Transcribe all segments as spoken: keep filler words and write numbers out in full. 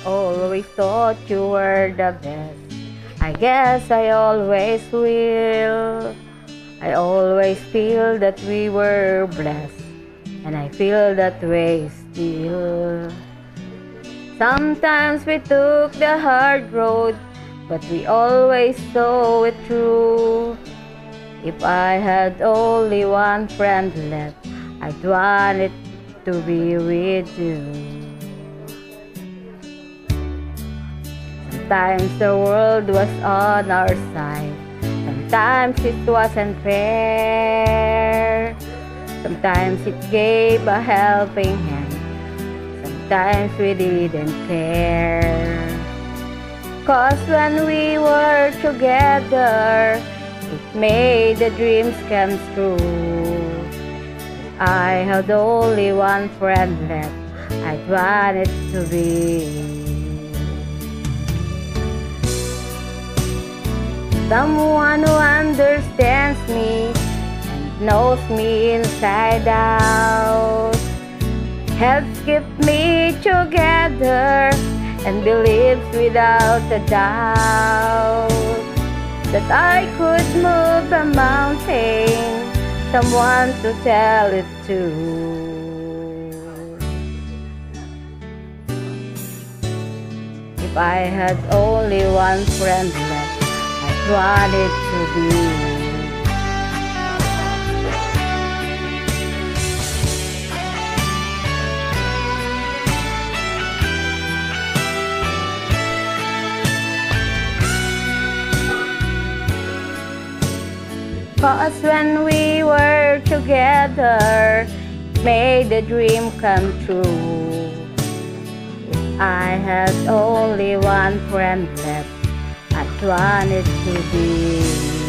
always thought you were the best. I guess I always will. I always feel that we were blessed, and I feel that way still. Sometimes we took the hard road, but we always saw it through. If I had only one friend left, I'd want it to be with you. Sometimes the world was on our side. Sometimes it wasn't fair. Sometimes it gave a helping hand. Sometimes we didn't care. 'Cause when we were together, it made the dreams come true. If I had only one friend left, I'd want it to be someone who understands me and knows me inside out, helps keep me together and believes without a doubt that I could move a mountain, someone to tell it to. If I had only one friend left, I'd want it to be you. 'Cause when we were together, made the dream come true. If I had only one friend left, I'd want it to be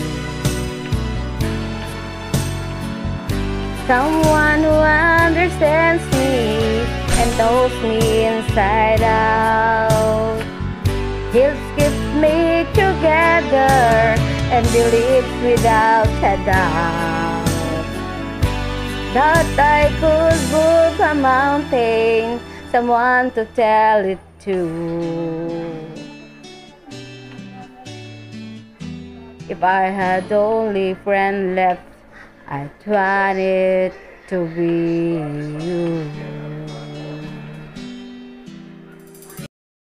someone who understands me and knows me inside out. He'll keep me together and believes without a doubt that I could move a mountain, someone to tell it to. If I had only friend left, I'd want it to be you.